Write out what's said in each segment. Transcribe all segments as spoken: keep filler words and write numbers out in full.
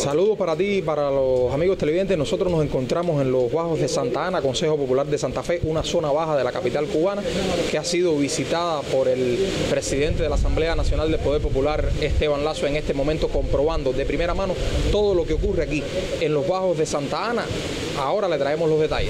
Saludos para ti y para los amigos televidentes. Nosotros nos encontramos en los Bajos de Santa Ana, Consejo Popular de Santa Fe, una zona baja de la capital cubana que ha sido visitada por el presidente de la Asamblea Nacional del Poder Popular, Esteban Lazo, en este momento comprobando de primera mano todo lo que ocurre aquí en los Bajos de Santa Ana. Ahora le traemos los detalles.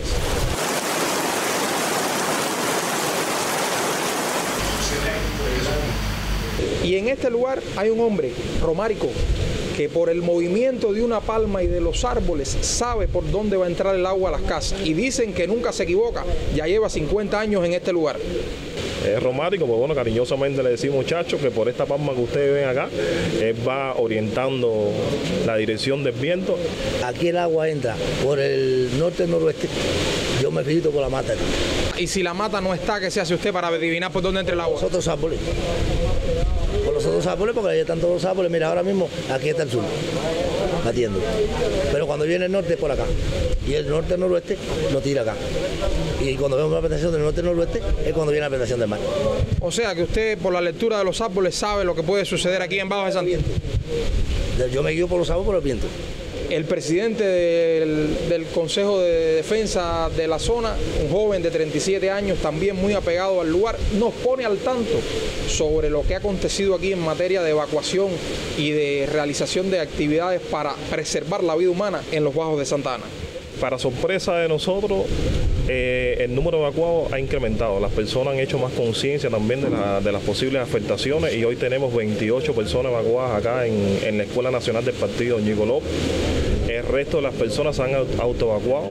Y en este lugar hay un hombre, Romárico, que por el movimiento de una palma y de los árboles sabe por dónde va a entrar el agua a las casas. Y dicen que nunca se equivoca, ya lleva cincuenta años en este lugar. Es Romárico, pues bueno, cariñosamente le decimos, muchachos, que por esta palma que ustedes ven acá, él va orientando la dirección del viento. Aquí el agua entra por el norte-noroeste, yo me fijo por la mata. Y si la mata no está, ¿qué se hace usted para adivinar por dónde entra el agua? Los otros árboles. Por los otros árboles, porque ahí están todos los árboles. Mira, ahora mismo aquí está el sur, batiendo. Pero cuando viene el norte es por acá. Y el norte-noroeste lo tira acá. Y cuando vemos la penetración del norte-noroeste es cuando viene la penetración del mar. O sea que usted, por la lectura de los árboles, sabe lo que puede suceder aquí en Bajos de Santa Ana. Yo me guío por los árboles, por el viento. El presidente del, del Consejo de Defensa de la zona, un joven de treinta y siete años, también muy apegado al lugar, nos pone al tanto sobre lo que ha acontecido aquí en materia de evacuación y de realización de actividades para preservar la vida humana en los Bajos de Santa Ana. Para sorpresa de nosotros, eh, el número de evacuados ha incrementado. Las personas han hecho más conciencia también de, la, de las posibles afectaciones y hoy tenemos veintiocho personas evacuadas acá en, en la Escuela Nacional del Partido Ñigo López. El resto de las personas se han autoevacuado.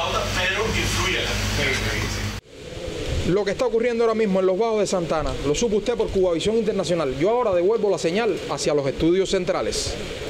Lo que está ocurriendo ahora mismo en los Bajos de Santa Ana, lo supo usted por Cubavisión Internacional. Yo ahora devuelvo la señal hacia los estudios centrales.